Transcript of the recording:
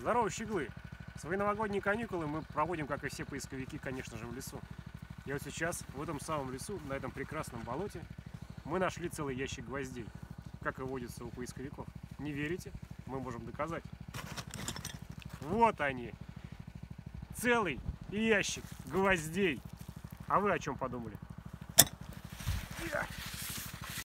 Здорово, щеглы! Свои новогодние каникулы мы проводим, как и все поисковики, конечно же, в лесу. И вот сейчас, в этом самом лесу, на этом прекрасном болоте, мы нашли целый ящик гвоздей, как и водится у поисковиков. Не верите? Мы можем доказать. Вот они! Целый ящик гвоздей! А вы о чем подумали?